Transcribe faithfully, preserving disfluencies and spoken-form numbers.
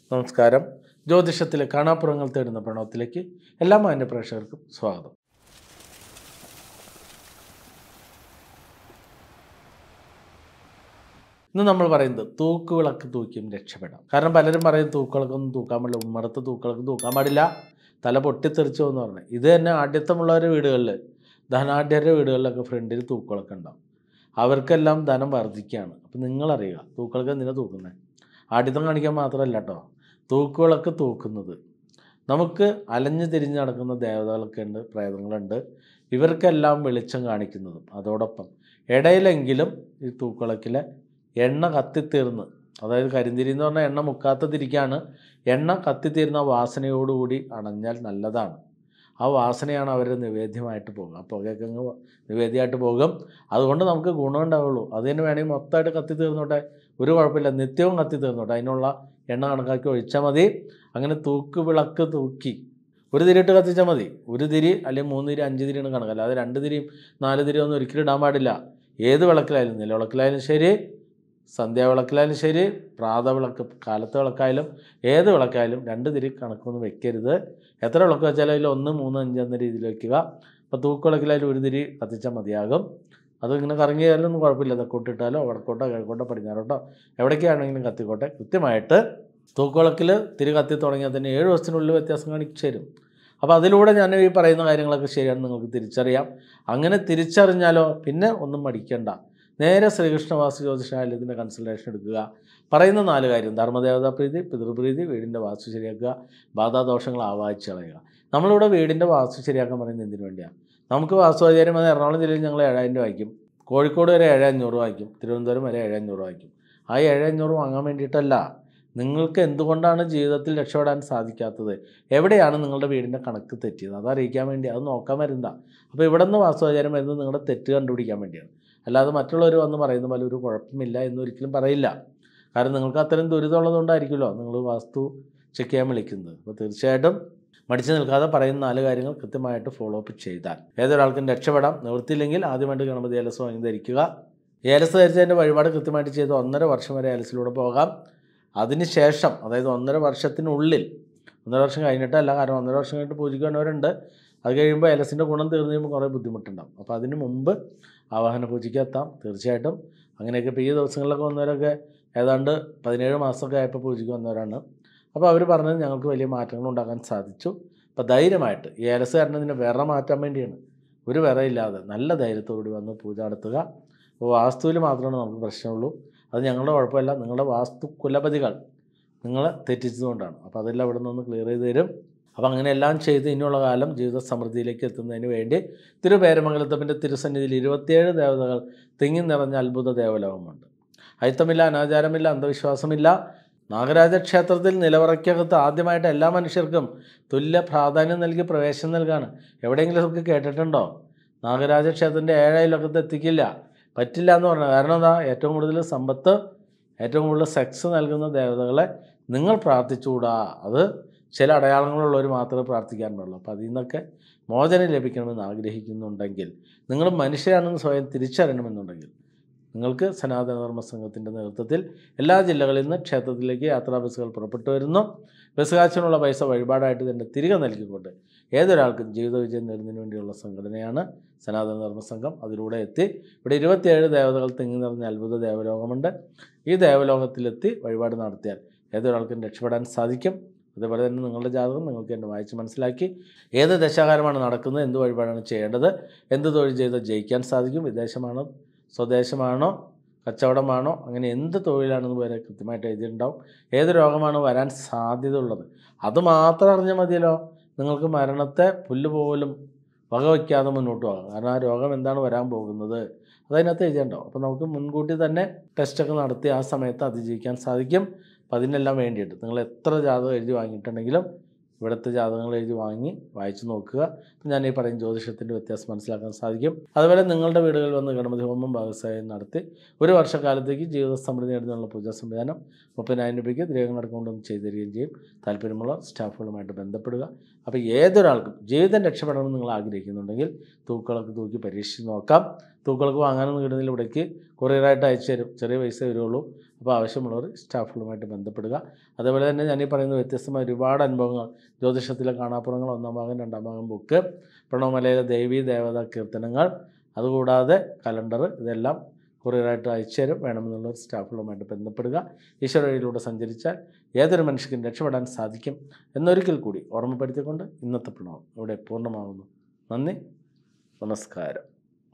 നമസ്കാരം. ജ്യോതിഷത്തിലെ കാണാപ്പുറങ്ങൾ തേടുന്ന പ്രണവത്തിലേക്ക് എല്ലാ മാന്യ പ്രേക്ഷകർക്കും സ്വാഗതം. ഇന്ന് നമ്മൾ പറയുന്നത് തൂക്കുവിളക്ക് തൂക്കിയും രക്ഷപ്പെടാം. കാരണം പലരും പറയും തൂക്കുവിളക്കൊന്നും തൂക്കാൻ പാടില്ല, ഉമ്മറത്ത് തൂക്കുവിളക്ക് തൂക്കാൻ പാടില്ല, തല പൊട്ടിത്തെറിച്ചോ എന്ന് പറഞ്ഞത്. ഇത് തന്നെ ആഢ്യത്വമുള്ളവരുടെ വീടുകളിൽ, ധനാഢ്യരുടെ വീടുകളിലൊക്കെ ഫ്രണ്ടിൽ തൂക്കുവിളക്ക് ഉണ്ടാവും. അവർക്കെല്ലാം ധനം വർദ്ധിക്കുകയാണ്. അപ്പം നിങ്ങളറിയുക തൂക്കുവിളക്ക് എന്തിനാണ് തൂക്കുന്നത്? ആഢ്യത്വം കാണിക്കാൻ മാത്രമല്ല കേട്ടോ. തൂക്കുവിളക്ക് തൂക്കുന്നത് നമുക്ക് അലഞ്ഞു തിരിഞ്ഞ് നടക്കുന്ന ദേവതകളൊക്കെ ഉണ്ട്, പ്രേതങ്ങളുണ്ട്. ഇവർക്കെല്ലാം വെളിച്ചം കാണിക്കുന്നതും അതോടൊപ്പം ഇടയിലെങ്കിലും ഈ തൂക്കുവിളക്കിലെ എണ്ണ കത്തിത്തീർന്ന്, അതായത് കരിന്തിരി എന്ന് പറഞ്ഞാൽ എണ്ണ മുക്കാത്ത തിരിക്കാണ്, എണ്ണ കത്തിത്തീരുന്ന വാസനയോടുകൂടി അണഞ്ഞാൽ നല്ലതാണ്. ആ വാസനയാണ് അവരുടെ നിവേദ്യമായിട്ട് പോകും. ആ പുകയൊക്കെ അങ്ങ് നിവേദ്യമായിട്ട് പോകും. അതുകൊണ്ട് നമുക്ക് ഗുണം ഉണ്ടാവുള്ളൂ. അതിന് വേണമെങ്കിൽ മൊത്തമായിട്ട് കത്തി തീർന്നോട്ടെ, ഒരു കുഴപ്പമില്ല, നിത്യവും കത്തി തീർന്നോട്ടെ, അതിനുള്ള എണ്ണ കണക്കാക്കി ഒഴിച്ചാൽ മതി. അങ്ങനെ തൂക്ക് വിളക്ക് തൂക്കി ഒരു തിരിയിട്ട് കത്തിച്ചാൽ മതി. ഒരു തിരി അല്ലെങ്കിൽ മൂന്ന് തിരി അഞ്ച് തിരിയാണ് കണക്ക്, അല്ലാതെ രണ്ട് തിരിയും നാല് തിരിയും ഒന്നും ഒരിക്കലും ഇടാൻ പാടില്ല. ഏത് വിളക്കിലായാലും, നിലവിളക്കിലായാലും ശരി, സന്ധ്യാവിളക്കിലായാലും ശരി, പ്രാതവിളക്ക് കാലത്തെ വിളക്കായാലും ഏത് വിളക്കായാലും രണ്ട് തിരി കണക്കൊന്നും വെക്കരുത്. എത്ര വിളക്ക് വെച്ചാലും അതിൽ ഒന്ന് മൂന്ന് അഞ്ച് എന്ന രീതിയിൽ വയ്ക്കുക. അപ്പോൾ തൂക്കുവിളക്കിലായാലും ഒരു തിരി കത്തിച്ചാൽ മതിയാകും. അത് ഇങ്ങനെ കറങ്ങിയാലും ഒന്നും കുഴപ്പമില്ല. തെക്കോട്ടിട്ടാലോ വടക്കോട്ടോ കിഴക്കോട്ടോ പടിഞ്ഞാറോട്ടോ എവിടേക്കാണെങ്കിലും കത്തിക്കോട്ടെ. കൃത്യമായിട്ട് തൂക്കുവിളക്കിൽ തിരി കത്തി തുടങ്ങിയാൽ തന്നെ ഏഴ് ദിവസത്തിനുള്ളിൽ വ്യത്യാസം കാണിച്ചു തരും. അപ്പോൾ അതിലൂടെ ഞാൻ ഈ പറയുന്ന കാര്യങ്ങളൊക്കെ ശരിയാണ് നിങ്ങൾക്ക് തിരിച്ചറിയാം. അങ്ങനെ തിരിച്ചറിഞ്ഞാലോ പിന്നെ ഒന്നും മടിക്കേണ്ട, നേരെ ശ്രീകൃഷ്ണ വാസ്തു ജ്യോതിഷാലയത്തിൻ്റെ കൺസൾട്ടേഷൻ എടുക്കുക. പറയുന്ന നാല് കാര്യം: ധർമ്മദേവതാ പ്രീതി, പിതൃപ്രീതി, വീടിൻ്റെ വാസ്തു ശരിയാക്കുക, ബാധാദോഷങ്ങൾ ആവാഹിച്ച് കളയുക. നമ്മളിവിടെ വീടിൻ്റെ വാസ്തു ശരിയാക്കാൻ പറയുന്നത് എന്തിനു വേണ്ടിയാണ്? നമുക്ക് വാസ്തുവാചാര്യം അത് എറണാകുളം ജില്ലയിൽ ഞങ്ങൾ ഏഴായിരം രൂപ വാങ്ങിക്കും, കോഴിക്കോട് വരെ ഏഴ് അഞ്ഞൂറ് വാങ്ങിക്കും, തിരുവനന്തപുരം വരെ ഏഴ് അഞ്ഞൂറ് വാങ്ങിക്കും. ആ ഏഴ് അഞ്ഞൂറ് വാങ്ങാൻ വേണ്ടിയിട്ടല്ല, നിങ്ങൾക്ക് എന്തുകൊണ്ടാണ് ജീവിതത്തിൽ രക്ഷപ്പെടാൻ സാധിക്കാത്തത്, എവിടെയാണ് നിങ്ങളുടെ വീടിൻ്റെ കണക്ക് തെറ്റിയത്, അതറിയിക്കാൻ വേണ്ടി, അത് നോക്കാൻ വരുന്നതാണ്. അപ്പോൾ ഇവിടെ നിന്ന് വാസ്തുവാചാര്യം വരുന്നത് നിങ്ങളുടെ തെറ്റ് കണ്ടുപിടിക്കാൻ വേണ്ടിയാണ്. അല്ലാതെ മറ്റുള്ളവർ വന്ന് പറയുന്ന പോലെ ഒരു കുഴപ്പമില്ല എന്നൊരിക്കലും പറയില്ല. കാരണം നിങ്ങൾക്ക് അത്രയും ദുരിതമുള്ളതുകൊണ്ടായിരിക്കുമല്ലോ നിങ്ങൾ വാസ്തു ചെക്ക് ചെയ്യാൻ വിളിക്കുന്നത്. അപ്പോൾ തീർച്ചയായിട്ടും മടിച്ചു നിൽക്കാതെ പറയുന്ന നാല് കാര്യങ്ങൾ കൃത്യമായിട്ട് ഫോളോ അപ്പ് ചെയ്താൽ ഏതൊരാൾക്കും രക്ഷപ്പെടാം. നിവൃത്തിയില്ലെങ്കിൽ ആദ്യമായിട്ട് ഗണപതി ഏലസ് വാങ്ങി ധരിക്കുക. ഏലസ് ധരിച്ചതിൻ്റെ വഴിപാട് കൃത്യമായിട്ട് ചെയ്ത് ഒന്നര വർഷം വരെ ഏലസിലൂടെ പോകാം. അതിന് ശേഷം, അതായത് ഒന്നര വർഷത്തിനുള്ളിൽ, ഒന്നര വർഷം കഴിഞ്ഞിട്ടല്ല, കാരണം ഒന്നര വർഷം കഴിഞ്ഞിട്ട് പൂജിക്കുന്നവരുണ്ട്. അത് കഴിയുമ്പോൾ ഏലസിൻ്റെ ഗുണം തീർന്നു കഴിയുമ്പോൾ കുറേ ബുദ്ധിമുട്ടുണ്ടാകും. അപ്പോൾ അതിന് മുമ്പ് ആവാഹന പൂജയ്ക്ക് എത്താം തീർച്ചയായിട്ടും. അങ്ങനെയൊക്കെ ഇപ്പോൾ ഈ ദിവസങ്ങളിലൊക്കെ വന്നവരൊക്കെ ഏതാണ്ട് പതിനേഴ് മാസമൊക്കെ ആയപ്പോൾ പൂജയ്ക്ക് വന്നവരാണ്. അപ്പോൾ അവർ പറഞ്ഞത് ഞങ്ങൾക്ക് വലിയ മാറ്റങ്ങൾ ഉണ്ടാക്കാൻ സാധിച്ചു. അപ്പോൾ ധൈര്യമായിട്ട് ഈ ഏലസ് കാരണതിൻ്റെ വിറ മാറ്റാൻ വേണ്ടിയാണ്. ഒരു വിറയില്ലാതെ നല്ല ധൈര്യത്തോടുകൂടി വന്ന് പൂജ നടത്തുക. അപ്പോൾ വാസ്തുവിൽ മാത്രമാണ് നമുക്ക് പ്രശ്നമുള്ളൂ. അത് ഞങ്ങളുടെ കുഴപ്പമില്ല, നിങ്ങളുടെ വാസ്തു കുലപതികൾ നിങ്ങളെ തെറ്റിച്ചതുകൊണ്ടാണ്. അപ്പോൾ അതെല്ലാം ഇവിടെ നിന്ന് ക്ലിയർ ചെയ്ത് തരും. അപ്പോൾ അങ്ങനെയെല്ലാം ചെയ്ത് ഇനിയുള്ള കാലം ജീവിത സമൃദ്ധിയിലേക്ക് എത്തുന്നതിന് വേണ്ടി തിരുപേരമംഗലത്തപ്പൻ്റെ തിരുസന്നിധിയിൽ ഇരുപത്തിയേഴ് ദേവതകൾ തിങ്ങി നിറഞ്ഞ അത്ഭുത ദേവലോകമുണ്ട്. അയിത്തമില്ല, അനാചാരമില്ല, അന്ധവിശ്വാസമില്ല. നാഗരാജ ക്ഷേത്രത്തിൽ നിലവറയ്ക്കകത്ത് ആദ്യമായിട്ട് എല്ലാ മനുഷ്യർക്കും തുല്യ പ്രാധാന്യം നൽകി പ്രവേശനം നൽകാണ്. എവിടെയെങ്കിലും ഒക്കെ കേട്ടിട്ടുണ്ടോ? നാഗരാജ ക്ഷേത്രത്തിൻ്റെ ഏഴായിലൊക്കത്ത് എത്തിക്കില്ല, പറ്റില്ല എന്ന് പറഞ്ഞാൽ. കാരണം എന്താ? ഏറ്റവും കൂടുതൽ സമ്പത്ത്, ഏറ്റവും കൂടുതൽ സെക്സ് നൽകുന്ന ദേവതകളെ നിങ്ങൾ പ്രാർത്ഥിച്ചുകൂടാ. അത് ചില അടയാളങ്ങളുള്ളവർ മാത്രമേ പ്രാർത്ഥിക്കാൻ പാടുള്ളൂ. അപ്പോൾ അതിൽ നിന്നൊക്കെ മോചനം ലഭിക്കണമെന്ന് ആഗ്രഹിക്കുന്നുണ്ടെങ്കിൽ, നിങ്ങൾ മനുഷ്യരാണെന്ന് സ്വയം തിരിച്ചറിയണമെന്നുണ്ടെങ്കിൽ, നിങ്ങൾക്ക് സനാതന ധർമ്മ സംഘത്തിൻ്റെ നേതൃത്വത്തിൽ എല്ലാ ജില്ലകളിൽ നിന്ന് ക്ഷേത്രത്തിലേക്ക് യാത്രാ ബസ്സുകൾ പുറപ്പെട്ടു വരുന്നു. ബസ് കാശിനുള്ള പൈസ വഴിപാടായിട്ട് തന്നെ തിരികെ നൽകിക്കൊണ്ട് ഏതൊരാൾക്കും ജീവിത വിജയം നേടുന്നതിന് വേണ്ടിയുള്ള സംഘടനയാണ് സനാതന ധർമ്മ സംഘം. അതിലൂടെ എത്തി ഇവിടെ ഇരുപത്തിയേഴ് ദേവതകൾ തിങ്ങി നിറഞ്ഞ അത്ഭുത ദേവലോകമുണ്ട്. ഈ ദേവലോകത്തിലെത്തി വഴിപാട് നടത്തിയാൽ ഏതൊരാൾക്കും രക്ഷപ്പെടാൻ സാധിക്കും. അതേപോലെ തന്നെ നിങ്ങളുടെ ജാതകം നിങ്ങൾക്ക് എന്നെ വായിച്ച് മനസ്സിലാക്കി ഏത് ദശാകാലമാണ് നടക്കുന്നത്, എന്ത് വഴിപാടാണ് ചെയ്യേണ്ടത്, എന്ത് തൊഴിൽ ചെയ്താൽ ജയിക്കാൻ സാധിക്കും, വിദേശമാണോ സ്വദേശമാണോ കച്ചവടമാണോ, അങ്ങനെ എന്ത് തൊഴിലാണെന്ന് വരെ കൃത്യമായിട്ട് എഴുതിയിട്ടുണ്ടാവും. ഏത് രോഗമാണ് വരാൻ സാധ്യത ഉള്ളത് അതുമാത്രം അറിഞ്ഞാൽ മതിയല്ലോ. നിങ്ങൾക്ക് മരണത്തെ പുല്ല് പോലും വകവയ്ക്കാതെ മുന്നോട്ട് പോകാം. കാരണം ആ രോഗം എന്താണ് വരാൻ പോകുന്നത് അതതിനകത്ത് എഴുതിയിട്ടുണ്ടാവും. അപ്പോൾ നമുക്ക് മുൻകൂട്ടി തന്നെ ടെസ്റ്റൊക്കെ നടത്തി ആ സമയത്ത് അതിജീവിക്കാൻ സാധിക്കും. അപ്പം അതിനെല്ലാം വേണ്ടിയിട്ട് നിങ്ങൾ എത്ര ജാതകം എഴുതി വാങ്ങിയിട്ടുണ്ടെങ്കിലും ഇവിടുത്തെ ജാതകങ്ങൾ എഴുതി വാങ്ങി വായിച്ച് നോക്കുക. ഞാൻ ഈ പറയും ജ്യോതിഷത്തിൻ്റെ വ്യത്യാസം മനസ്സിലാക്കാൻ സാധിക്കും. അതുപോലെ നിങ്ങളുടെ വീടുകളിൽ വന്ന് ഗണപതി ഹോമം ഭാഗസായം നടത്തി ഒരു വർഷക്കാലത്തേക്ക് ജീവിത സമൃദ്ധി നേടുന്നതിനുള്ള പൂജാ സംവിധാനം മുപ്പതിനായിരം രൂപയ്ക്ക് ദ്രേഹങ്ങളടക്കം കൊണ്ടൊന്ന് ചെയ്തു തരികയും ചെയ്യും. താല്പര്യമുള്ള സ്റ്റാഫുകളുമായിട്ട് ബന്ധപ്പെടുക. അപ്പോൾ ഏതൊരാൾക്കും ജീവിതം രക്ഷപ്പെടണമെന്ന് നിങ്ങൾ ആഗ്രഹിക്കുന്നുണ്ടെങ്കിൽ തൂക്കുകളൊക്കെ തൂക്കി പരീക്ഷിച്ച് നോക്കാം. തൂക്കുകൾക്ക് വാങ്ങാനൊന്നും കിട്ടുന്നില്ല, ഇവിടേക്ക് കൊറിയറായിട്ട് അയച്ചു തരും, ചെറിയ പൈസ വരുള്ളൂ. അപ്പോൾ ആവശ്യമുള്ളവർ സ്റ്റാഫുകളുമായിട്ട് ബന്ധപ്പെടുക. അതേപോലെ തന്നെ ഞാൻ ഈ പറയുന്ന വ്യത്യസ്തമായ ഒരുപാട് അനുഭവങ്ങൾ, ജ്യോതിഷത്തിലെ കാണാപ്പുറങ്ങൾ ഒന്നാം ഭാഗം രണ്ടാം ഭാഗം ബുക്ക്, പ്രണവമലയിലെ ദേവീ ദേവതാ കീർത്തനങ്ങൾ, അതുകൂടാതെ കലണ്ടർ, ഇതെല്ലാം കൊറിയറായിട്ട് അയച്ചു തരും. വേണമെന്നുള്ളവർ സ്റ്റാഫുകളുമായിട്ട് ബന്ധപ്പെടുക. ഈശ്വര വഴിയിലൂടെ സഞ്ചരിച്ചാൽ ഏതൊരു മനുഷ്യനും രക്ഷപ്പെടാൻ സാധിക്കും എന്നൊരിക്കൽ കൂടി ഓർമ്മപ്പെടുത്തിക്കൊണ്ട് ഇന്നത്തെ പ്രണവം ഇവിടെ പൂർണ്ണമാകുന്നു. നന്ദി, നമസ്കാരം.